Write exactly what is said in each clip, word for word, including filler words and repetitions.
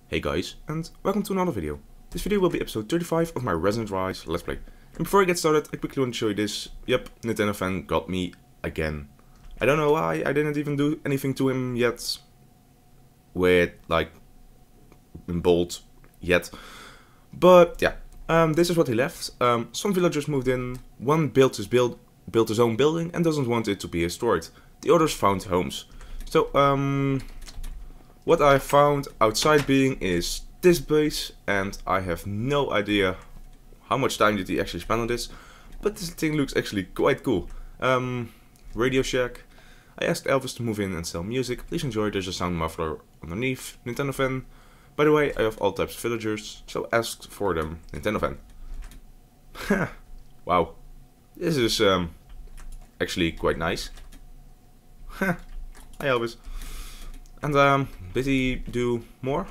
Hey guys, and welcome to another video. This video will be episode thirty-five of my Resident Rise Let's Play. And before I get started, I quickly want to show you this. Yep, Nintendo fan got me again. I don't know why, I didn't even do anything to him yet. With, like, in bold, yet. But, yeah, um, this is what he left. Um, some villagers moved in, one built his, build, built his own building and doesn't want it to be destroyed. The others found homes. So, um... what I found outside being is this base, and I have no idea how much time did he actually spend on this, but this thing looks actually quite cool. Um, Radio Shack. I asked Elvis to move in and sell music. Please enjoy, there's a sound muffler underneath. Nintendo fan. By the way, I have all types of villagers, so ask for them. Nintendo fan. Wow. This is um, actually quite nice. Hi Elvis. And um, did he do more?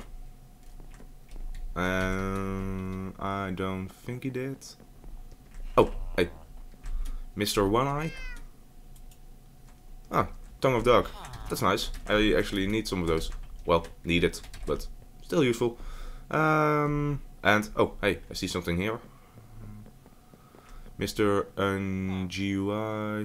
Um, I don't think he did. Oh, hey, Mister One Eye. Ah, Tongue of Dog. That's nice. I actually need some of those. Well, need it, but still useful. Um, and oh, hey, I see something here. Mister N G Y.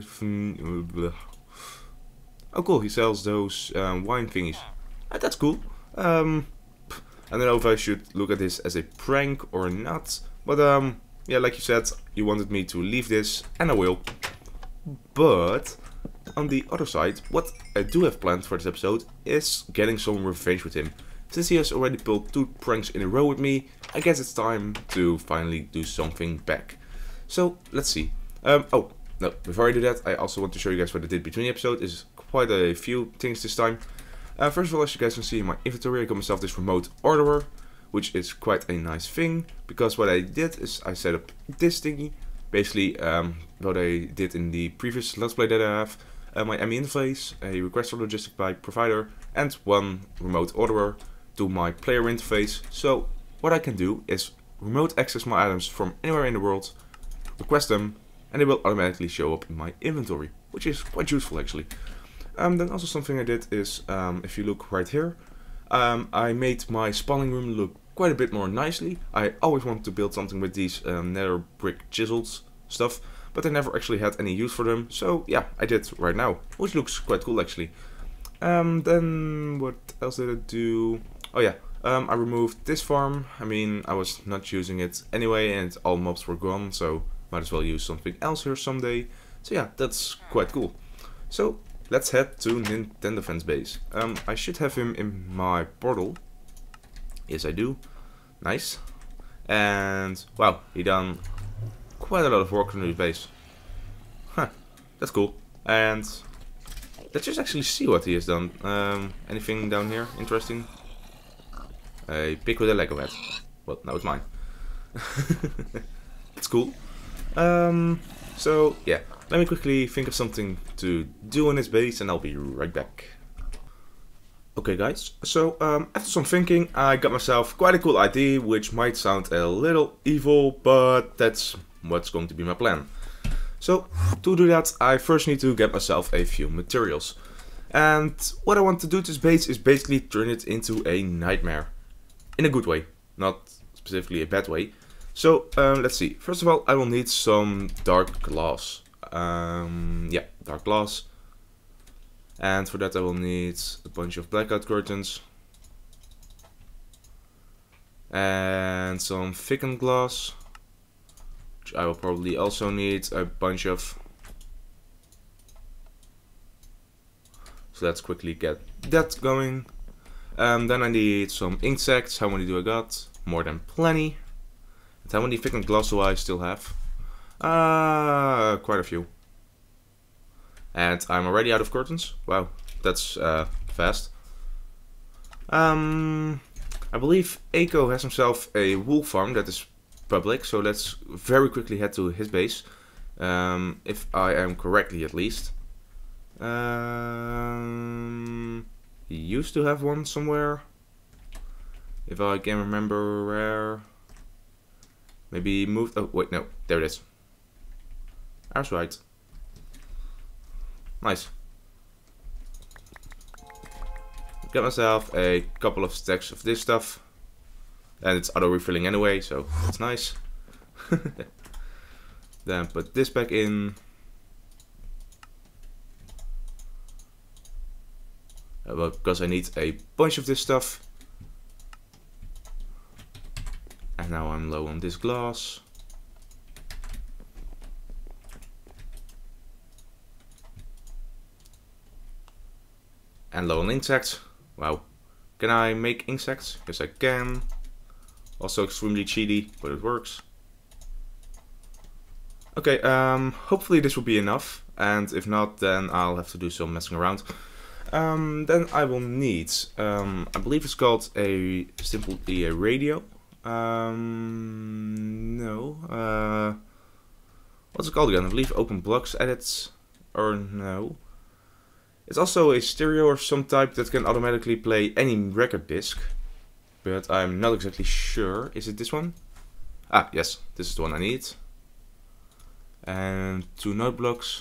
Oh cool, he sells those um, wine thingies. Uh, that's cool. Um, I don't know if I should look at this as a prank or not. But um, yeah, like you said, you wanted me to leave this, and I will. But on the other side, what I do have planned for this episode is getting some revenge with him. Since he has already pulled two pranks in a row with me, I guess it's time to finally do something back. So, let's see. Um, oh, no, before I do that, I also want to show you guys what I did between the episode. Is quite a few things this time. Uh, first of all, as you guys can see in my inventory, I got myself this remote orderer, which is quite a nice thing, because what I did is I set up this thingy, basically um, what I did in the previous Let's Play that I have, uh, my M E interface, a request for logistic by provider, and one remote orderer to my player interface. So what I can do is remote access my items from anywhere in the world, request them, and they will automatically show up in my inventory, which is quite useful actually. Um, then also something I did is, um, if you look right here, um, I made my spawning room look quite a bit more nicely. I always wanted to build something with these um, nether brick chisels stuff, but I never actually had any use for them, so yeah, I did right now, which looks quite cool actually. Um, then what else did I do? Oh yeah, um, I removed this farm. I mean, I was not using it anyway, and all mobs were gone, so might as well use something else here someday. So yeah, that's quite cool. So let's head to Nintendo fan's base. Um, I should have him in my portal. Yes, I do. Nice. And wow, he done quite a lot of work on his base. Huh, that's cool. And let's just actually see what he has done. Um, anything down here interesting? A pig with a Lego head. Well, now it's mine. That's cool. Um, so yeah. Let me quickly think of something to do on this base and I'll be right back. Okay guys, so um, after some thinking I got myself quite a cool idea, which might sound a little evil, but that's what's going to be my plan. So to do that I first need to get myself a few materials. And what I want to do to this base is basically turn it into a nightmare. In a good way, not specifically a bad way. So um, let's see, first of all I will need some dark glass. Um, yeah, dark glass. And for that I will need a bunch of blackout curtains. And some thickened glass. Which I will probably also need a bunch of. So let's quickly get that going. Um, then I need some ink sacs. How many do I got? More than plenty. And how many thickened glass do I still have? Uh, quite a few. And I'm already out of curtains. Wow, that's uh, fast. Um, I believe Eiko has himself a wool farm that is public, so let's very quickly head to his base. Um, if I am correctly at least. Um, he used to have one somewhere. If I can remember where. Maybe he moved. Oh, wait, no, there it is. That's right. Nice. Get myself a couple of stacks of this stuff. And it's auto-refilling anyway, so that's nice. Then put this back in. Uh, well, because I need a bunch of this stuff. And now I'm low on this glass. And low on insects. Wow. Can I make insects? Yes, I can. Also extremely cheaty, but it works. Okay, um, hopefully this will be enough. And if not, then I'll have to do some messing around. Um, then I will need, um, I believe it's called a simply a radio. Um, no. Uh, what's it called again? I believe Open Blocks Edits. Or no. It's also a stereo of some type that can automatically play any record disc. But I'm not exactly sure. Is it this one? Ah, yes. This is the one I need. And two note blocks.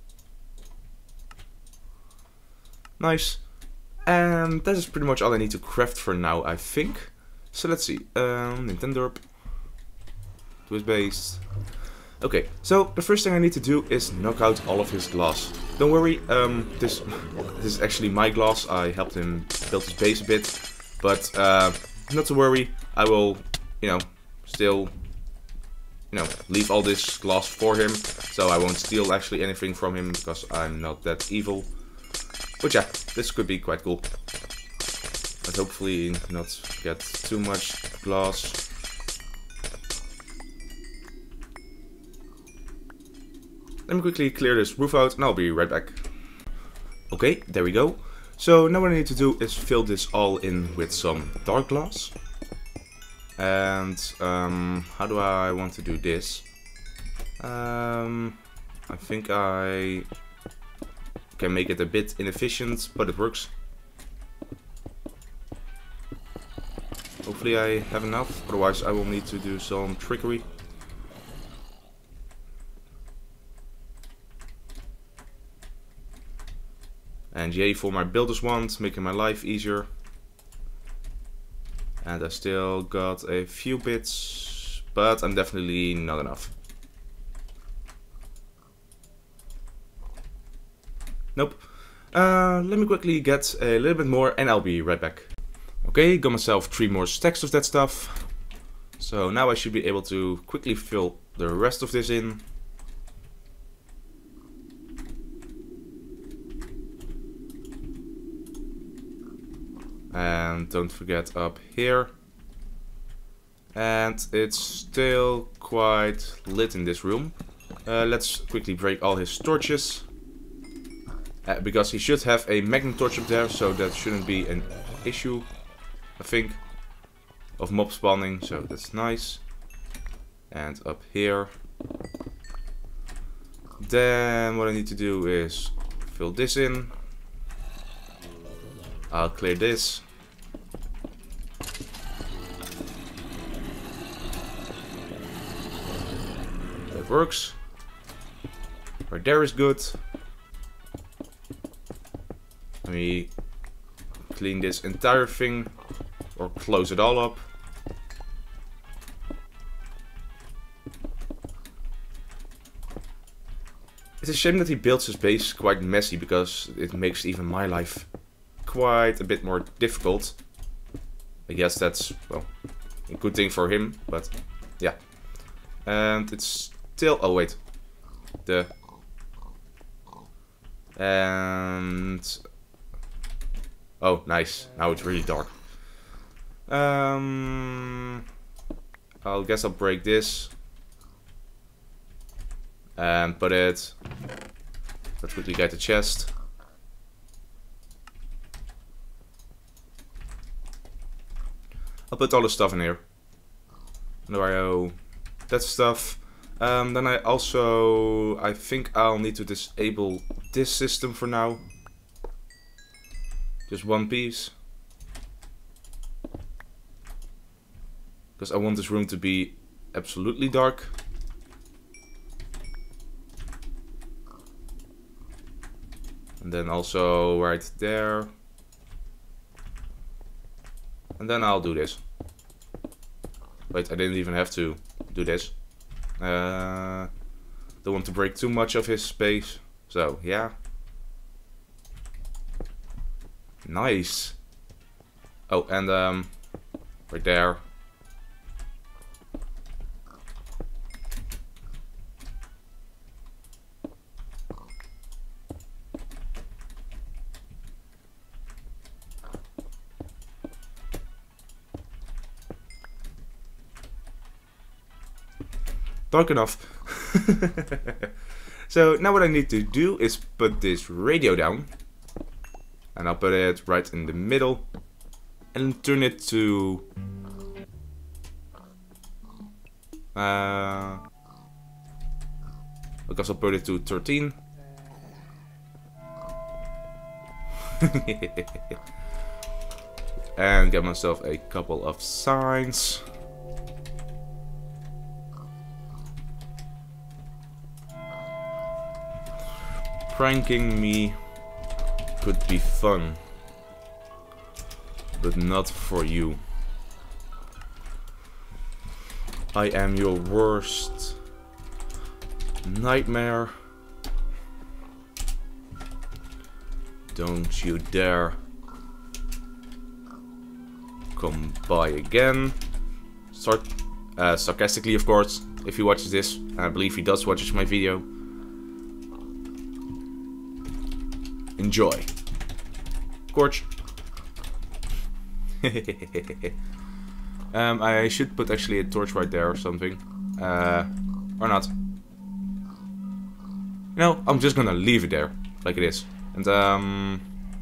Nice. And that is pretty much all I need to craft for now, I think. So let's see. Um, Nintendo. Twist based. Okay, so the first thing I need to do is knock out all of his glass. Don't worry, um, this, this is actually my glass. I helped him build his base a bit. But uh, not to worry, I will, you know, still, you know, leave all this glass for him. So I won't steal actually anything from him because I'm not that evil. But yeah, this could be quite cool. But hopefully not get too much glass. Let me quickly clear this roof out and I'll be right back. Okay, there we go. So now what I need to do is fill this all in with some dark glass. And um, how do I want to do this? Um, I think I can make it a bit inefficient, but it works. Hopefully I have enough, otherwise I will need to do some trickery. And yay for my builder's wand, making my life easier. And I still got a few bits, but I'm definitely not enough. Nope. Uh, let me quickly get a little bit more and I'll be right back. Okay, got myself three more stacks of that stuff. So now I should be able to quickly fill the rest of this in. And don't forget up here. And it's still quite lit in this room. Uh, let's quickly break all his torches. Uh, because he should have a magnet torch up there, so that shouldn't be an issue, I think, of mob spawning, so that's nice. And up here. Then what I need to do is fill this in. I'll clear this. That works. Right there is good. Let me clean this entire thing, or close it all up. It's a shame that he builds his base quite messy, because it makes even my life quite a bit more difficult. I guess that's, well, a good thing for him, but yeah. And it's still, oh wait, the, and, oh nice, now it's really dark. Um, I'll guess I'll break this. And put it, let's quickly get the chest. I'll put all the stuff in here. No, that stuff. Um, then I also, I think I'll need to disable this system for now. Just one piece. Because I want this room to be absolutely dark. And then also right there. And then I'll do this. Wait, I didn't even have to do this. Uh, don't want to break too much of his space. So, yeah. Nice. Oh, and um, right there. Dark enough. So now what I need to do is put this radio down. And I'll put it right in the middle. And turn it to... Uh, I guess I'll put it to thirteen. And get myself a couple of signs. Pranking me could be fun, but not for you. I am your worst nightmare. Don't you dare come by again. Start uh, sarcastically, of course, if he watches this. I believe he does watch my video. Enjoy. Scorch. um, I should put actually a torch right there or something. Uh, or not. You know, I'm just gonna leave it there, like it is. And, um...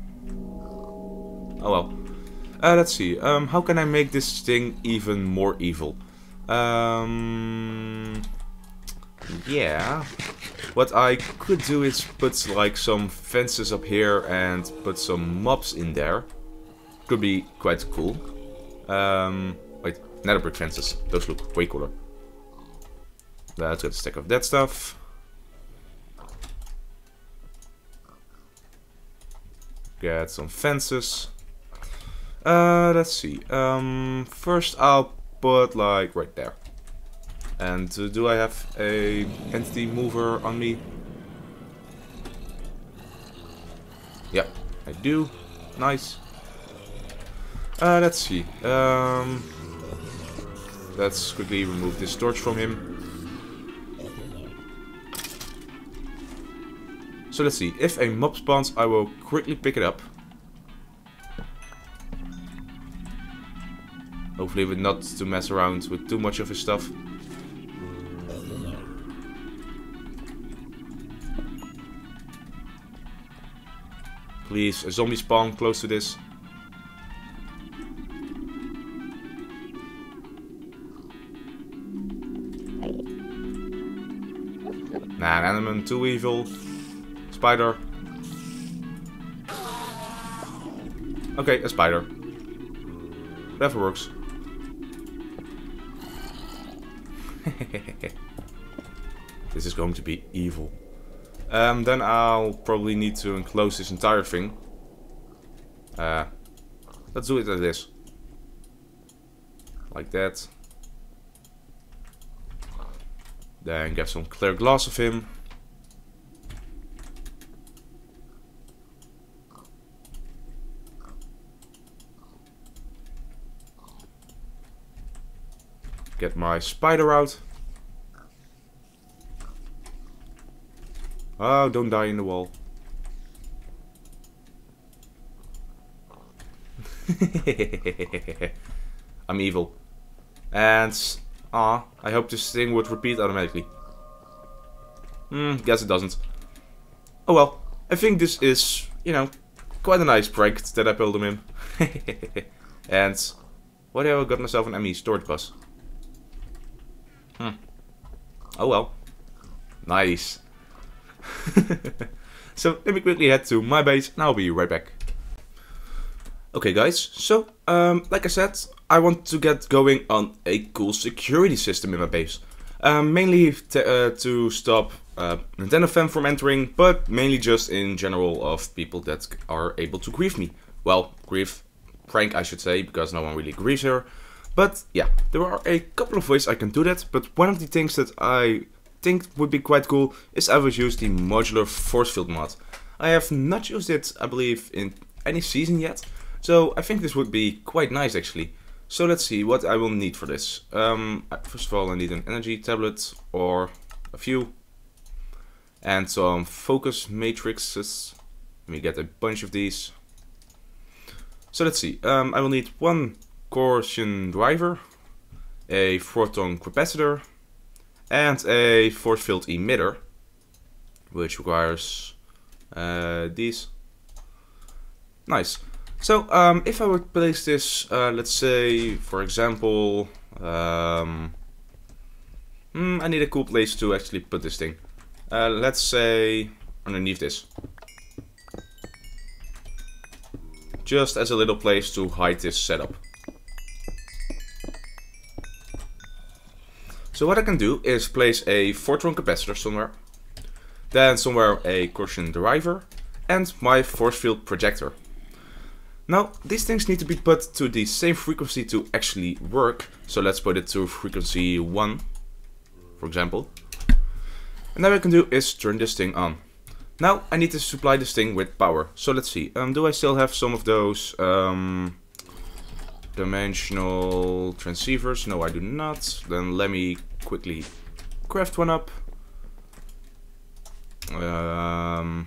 oh well. Uh, let's see. Um, how can I make this thing even more evil? Um... Yeah... What I could do is put like some fences up here and put some mobs in there. Could be quite cool. Um, wait, nether brick fences. Those look way cooler. Let's get a stack of that stuff. Get some fences. Uh, let's see. Um, first I'll put like right there. And uh, do I have a entity mover on me? Yep, I do. Nice. Uh, let's see. Um, let's quickly remove this torch from him. So let's see. If a mob spawns, I will quickly pick it up. Hopefully with not to mess around with too much of his stuff. Please, a zombie spawn close to this. Nah, an animal too evil. Spider. Okay, a spider. Whatever works. This is going to be evil. Um, then I'll probably need to enclose this entire thing. Uh, let's do it like this. Like that. Then get some clear glass of him. Get my spider out. Oh, don't die in the wall. I'm evil. And, ah, I hope this thing would repeat automatically. Hmm, guess it doesn't. Oh well, I think this is, you know, quite a nice prank that I pulled him in. And, what have I got myself an M E storage bus? Hmm. Oh well. Nice. So let me quickly head to my base and I'll be right back. Okay guys, so um, like I said, I want to get going on a cool security system in my base. Um, mainly uh, to stop uh, Nintendo fan from entering, but mainly just in general of people that are able to grief me. Well, grief, prank I should say, because no one really grieves here. But yeah, there are a couple of ways I can do that, but one of the things that I think would be quite cool is I would use the modular force field mod. I have not used it, I believe, in any season yet, so I think this would be quite nice actually. So let's see what I will need for this. Um, first of all, I need an energy tablet or a few, and some focus matrices. Let me get a bunch of these. So let's see, um, I will need one coercion driver, a photon capacitor, and a force field emitter, which requires uh, these. Nice. So um, if I would place this, uh, let's say, for example, um, hmm, I need a cool place to actually put this thing. Uh, let's say underneath this. Just as a little place to hide this setup. So what I can do is place a photon capacitor somewhere, then somewhere a coercion driver, and my force field projector. Now these things need to be put to the same frequency to actually work, so let's put it to frequency one, for example. And now what I can do is turn this thing on. Now I need to supply this thing with power, so let's see, um, do I still have some of those um, dimensional transceivers? No, I do not. Then let me quickly craft one up. Um,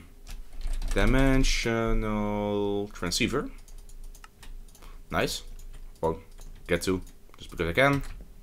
dimensional transceiver. Nice. Well, get to, just because I can.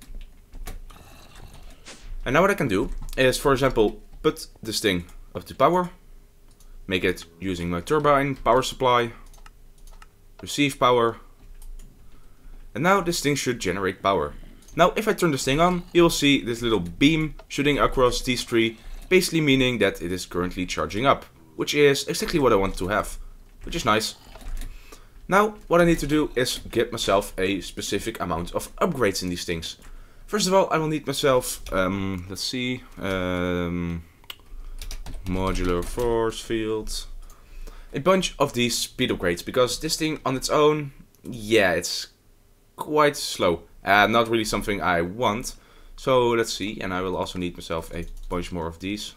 And now what I can do is, for example, put this thing up to power. Make it using my turbine, power supply. Receive power. And now this thing should generate power. Now if I turn this thing on, you will see this little beam shooting across these three, basically meaning that it is currently charging up, which is exactly what I want to have, which is nice. Now what I need to do is get myself a specific amount of upgrades in these things. First of all, I will need myself, um, let's see, um, modular force field, a bunch of these speed upgrades, because this thing on its own, yeah, it's quite slow and not really something I want. So let's see, and I will also need myself a bunch more of these.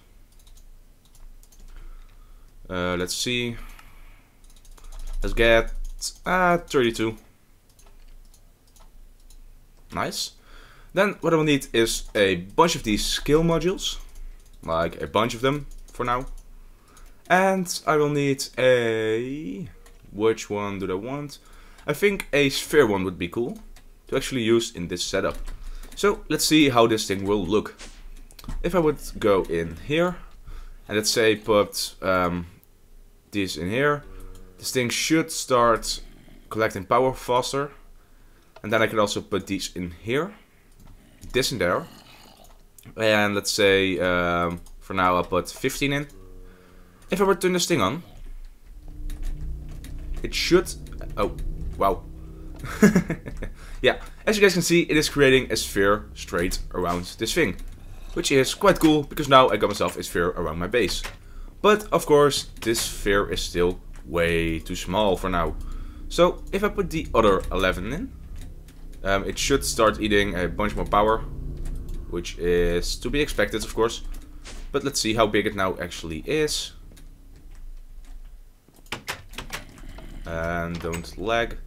Uh, let's see, let's get uh, thirty-two. Nice. Then what I will need is a bunch of these skill modules, like a bunch of them for now. And I will need a, which one do I want? I think a sphere one would be cool to actually use in this setup. So let's see how this thing will look. If I would go in here and let's say put um, these in here, this thing should start collecting power faster. And then I can also put these in here, this in there. And let's say um, for now I'll put fifteen in. If I were to turn this thing on, it should, oh wow. Yeah, as you guys can see, it is creating a sphere straight around this thing, which is quite cool because now I got myself a sphere around my base. But of course this sphere is still way too small for now. So if I put the other eleven in, um, it should start eating a bunch more power, which is to be expected of course. But let's see how big it now actually is. And don't lag.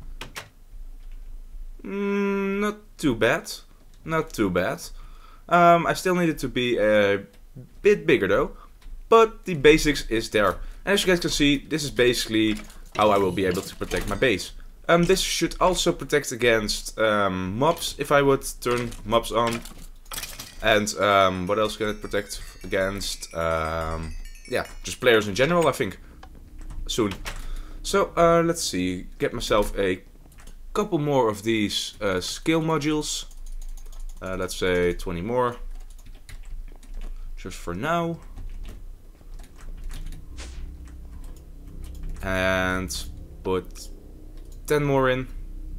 Mm, not too bad. Not too bad. Um, I still need it to be a bit bigger though. But the basics is there. And as you guys can see, this is basically how I will be able to protect my base. Um, this should also protect against um, mobs if I would turn mobs on. And um, what else can it protect against? Um, yeah, just players in general, I think. Soon. So uh, let's see, get myself a couple more of these uh, skill modules. Uh, let's say twenty more. Just for now. And put ten more in.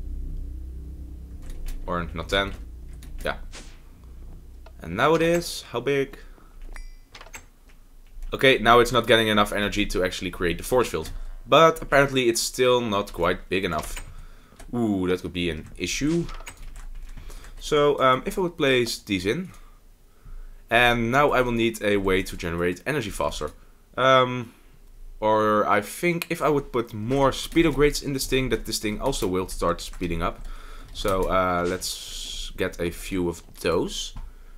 Or not ten. Yeah. And now it is, how big? Okay, now it's not getting enough energy to actually create the force field. But apparently it's still not quite big enough. Ooh, that could be an issue. So um, if I would place these in, and now I will need a way to generate energy faster. Um, or I think if I would put more speed upgrades in this thing, that this thing also will start speeding up. So uh, let's get a few of those.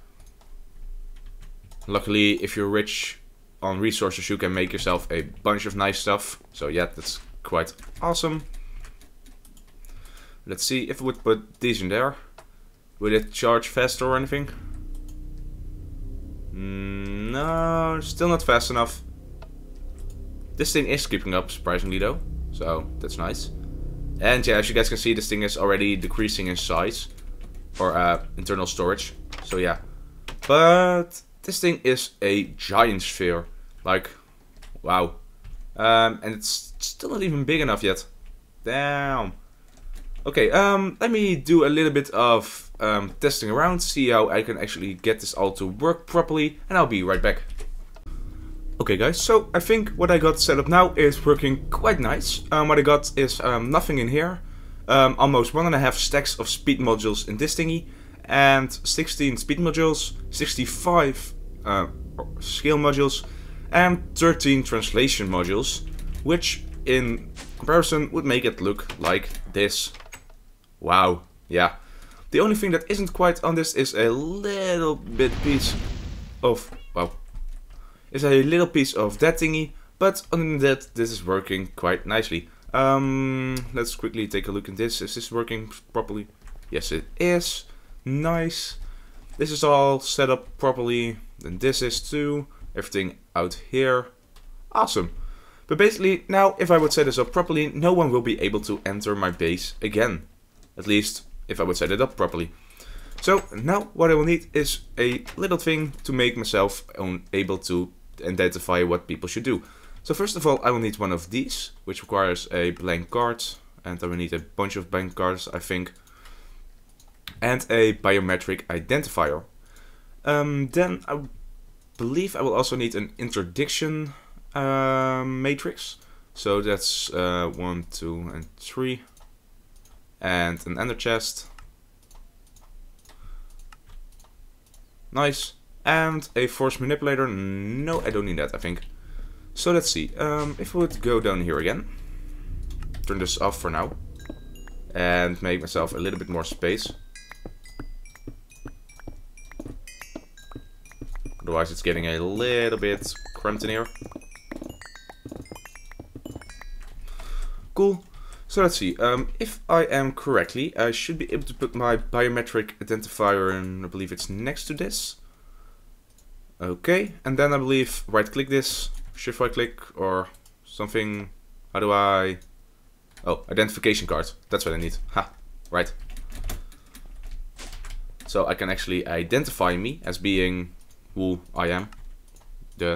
Luckily, if you're rich on resources, you can make yourself a bunch of nice stuff. So yeah, that's quite awesome. Let's see if I would put these in there. Will it charge faster or anything? Mm, no, still not fast enough. This thing is keeping up, surprisingly though. So, that's nice. And yeah, as you guys can see, this thing is already decreasing in size. Or uh, internal storage. So yeah. But this thing is a giant sphere. Like, wow. Um, and it's still not even big enough yet. Damn. Okay, um, let me do a little bit of um, testing around, see how I can actually get this all to work properly, and I'll be right back. Okay guys, so I think what I got set up now is working quite nice. Um, what I got is um, nothing in here, um, almost one and a half stacks of speed modules in this thingy, and sixteen speed modules, sixty-five uh, scale modules, and thirteen translation modules, which in comparison would make it look like this. Wow, yeah. The only thing that isn't quite on this is a little bit piece of, well, is a little piece of that thingy, but other than that, this is working quite nicely. Um, let's quickly take a look at this. Is this working properly? Yes, it is. Nice. This is all set up properly, and this is too. Everything out here. Awesome. But basically, now if I would set this up properly, no one will be able to enter my base again. At least, if I would set it up properly. So, now what I will need is a little thing to make myself able to identify what people should do. So first of all, I will need one of these, which requires a blank card. And I will need a bunch of blank cards, I think. And a biometric identifier. Um, then I believe I will also need an interdiction uh, matrix. So that's uh, one, two, and three. And an ender chest. Nice. And a force manipulator. No, I don't need that, I think. So let's see. Um, if we would go down here again. Turn this off for now. And make myself a little bit more space. Otherwise it's getting a little bit cramped in here. Cool. So let's see, um, if I am correctly, I should be able to put my biometric identifier in, I believe it's next to this. Okay, and then I believe right click this, shift right click or something. How do I... Oh, identification card, that's what I need. Ha, right. So I can actually identify me as being who I am. Duh.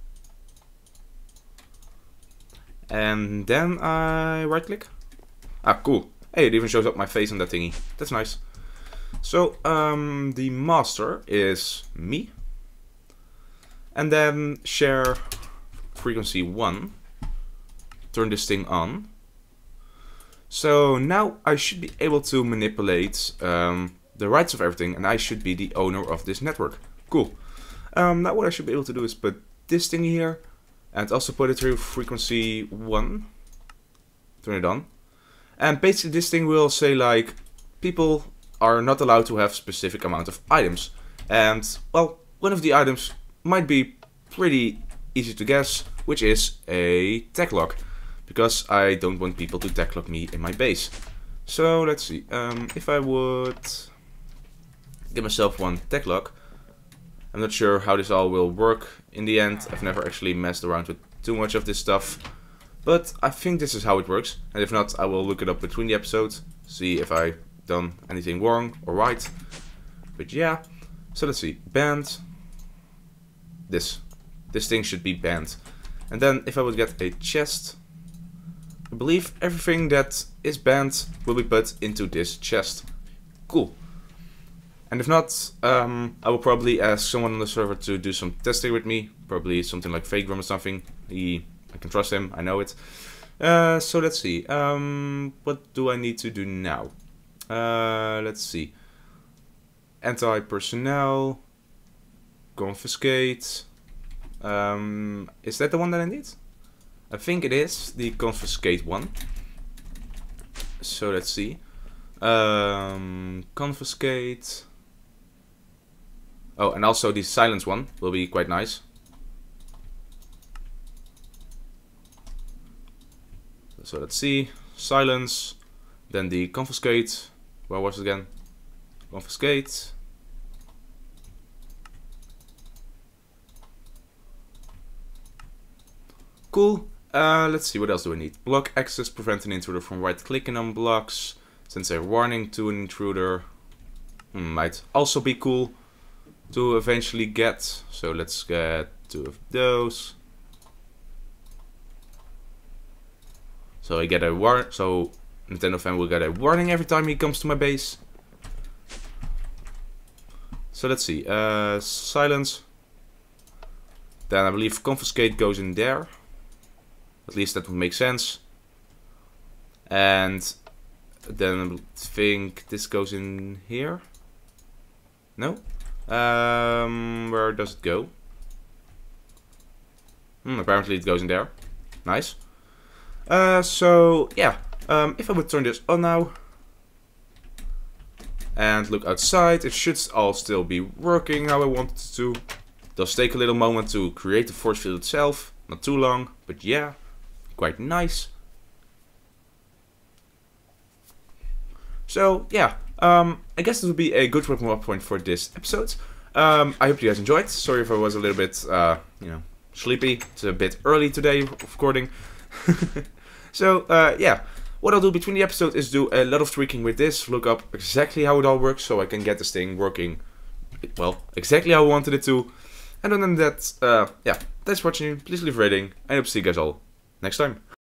And then I right click. Ah, cool. Hey, it even shows up my face on that thingy. That's nice. So, um, the master is me. And then share frequency one. Turn this thing on. So now I should be able to manipulate um, the rights of everything, and I should be the owner of this network. Cool. Um, now what I should be able to do is put this thing here, and also put it through frequency one. Turn it on. And basically this thing will say like, people are not allowed to have specific amount of items. And, well, one of the items might be pretty easy to guess, which is a tech lock. Because I don't want people to tech lock me in my base. So, let's see. Um, if I would give myself one tech lock. I'm not sure how this all will work in the end. I've never actually messed around with too much of this stuff. But I think this is how it works, and if not, I will look it up between the episodes, see if I've done anything wrong or right. But yeah, so let's see, banned, this, this thing should be banned. And then if I would get a chest, I believe everything that is banned will be put into this chest. Cool. And if not, um, I will probably ask someone on the server to do some testing with me, probably something like Vagram or something. He I can trust him, I know it. Uh, so let's see, um, what do I need to do now? Uh, let's see. Anti-personnel. Confiscate. Um, is that the one that I need? I think it is the confiscate one. So let's see. Um, confiscate. Oh, and also the silence one will be quite nice. So let's see. Silence. Then the confiscate. Where was it again? Confiscate. Cool. Uh, let's see, what else do we need? Block access, prevent an intruder from right-clicking on blocks. Sends a warning to an intruder. Hmm, might also be cool to eventually get. So let's get two of those. So I get a war. So Nintendo fan will get a warning every time he comes to my base. So let's see. Uh, silence. Then I believe confiscate goes in there. At least that would make sense. And then I think this goes in here. No? Um, where does it go? Hmm, apparently it goes in there. Nice. Uh, so, yeah. Um, if I would turn this on now. And look outside, it should all still be working how I want it to. It does take a little moment to create the force field itself. Not too long, but yeah. Quite nice. So yeah, um, I guess this would be a good wrapping up point for this episode. Um, I hope you guys enjoyed. Sorry if I was a little bit, uh, you know, sleepy. It's a bit early today recording. So uh, yeah, what I'll do between the episodes is do a lot of tweaking with this. Look up exactly how it all works so I can get this thing working, well, exactly how I wanted it to. And other than that, uh, yeah, thanks for watching. Please leave a rating. I hope to see you guys all next time.